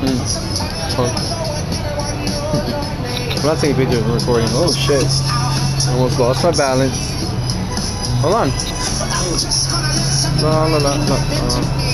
Oh. I'm not taking pictures, I'm recording. Oh shit. I almost lost my balance. Hold on. No.